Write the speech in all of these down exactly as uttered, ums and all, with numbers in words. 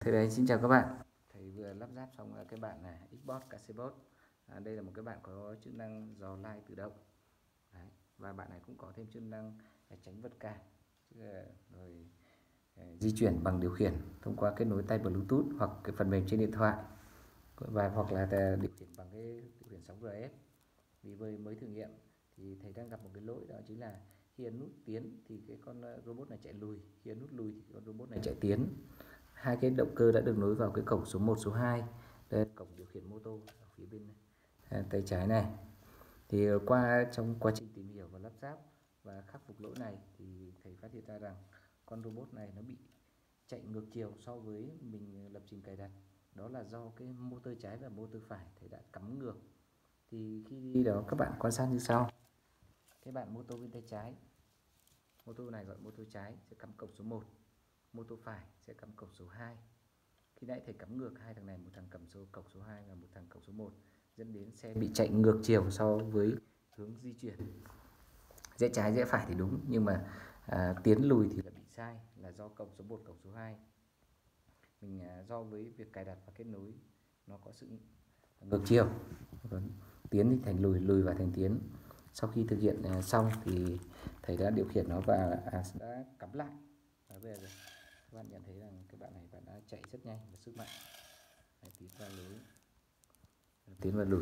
Thế đấy, xin chào các bạn. Thầy vừa lắp ráp xong cái bạn này Xbox Casebot. À, đây là một cái bạn có chức năng dò like tự động. Đấy. Và bạn này cũng có thêm chức năng tránh vật cản, rồi di chuyển bằng điều khiển thông qua kết nối tai Bluetooth hoặc cái phần mềm trên điện thoại, và hoặc là điều khiển bằng cái điều khiển sóng rờ ép. Vì vừa mới thử nghiệm thì thầy đang gặp một cái lỗi, đó chính là khi ấn nút tiến thì cái con robot này chạy lùi, khi ấn nút lùi thì con robot này chạy tiến. Hai cái động cơ đã được nối vào cái cổng số một, số hai. Đây là cổng điều khiển mô tô ở phía bên này, tay trái này. Thì qua trong quá trình tìm hiểu và lắp ráp và khắc phục lỗi này thì thầy phát hiện ra rằng con robot này nó bị chạy ngược chiều so với mình lập trình cài đặt. Đó là do cái motor trái và motor phải thầy đã cắm ngược. Thì khi đi đó các bạn quan sát như sau. Cái bạn motor bên tay trái, motor này gọi motor trái sẽ cắm cổng số một, motor phải sẽ cắm cổng số hai. Khi nãy thầy cắm ngược hai thằng này, một thằng cầm số cổng số hai và một thằng cổng số một, dẫn đến xe bị chạy ngược chiều so với hướng di chuyển. Rẽ trái rẽ phải thì đúng, nhưng mà à, tiến lùi thì là bị sai, là do cổng số một, cổng số hai mình à, do với việc cài đặt và kết nối nó có sự ngược chiều. Tiến thì thành lùi, lùi và thành tiến. Sau khi thực hiện à, xong thì thầy đã điều khiển nó và à, đã cắm lại. Và bây giờ các bạn nhận thấy rằng cái bạn này bạn đã chạy rất nhanh và sức mạnh. Đấy, tiến vào lối, tiến vào lùi.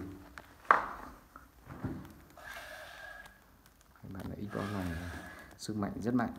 Các bạn ấy có là sức mạnh rất mạnh.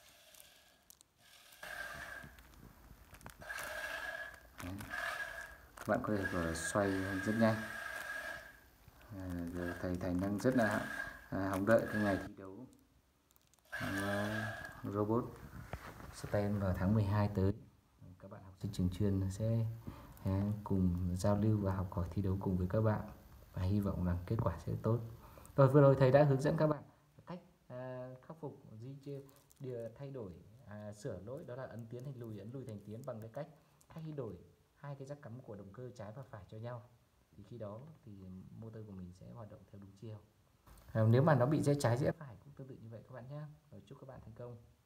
Đấy. Các bạn có thể vừa xoay rất nhanh. À, giờ thầy thầy đang rất là à, hóng đợi cái ngày thi đấu à, robot STEM vào tháng mười hai tới. Các bạn học sinh trường chuyên sẽ à, cùng giao lưu và học hỏi thi đấu cùng với các bạn, và hy vọng rằng kết quả sẽ tốt. Rồi, vừa rồi thầy đã hướng dẫn các bạn cách à, khắc phục di điều thay đổi à, sửa lỗi, đó là ấn tiến thành lùi, ấn lùi thành tiến bằng cái cách thay đổi hai cái jack cắm của động cơ trái và phải cho nhau. Thì khi đó thì motor của mình sẽ hoạt động theo đúng chiều. À, nếu mà nó bị rẽ trái rẽ phải cũng tương tự như vậy các bạn nhé. Rồi, chúc các bạn thành công.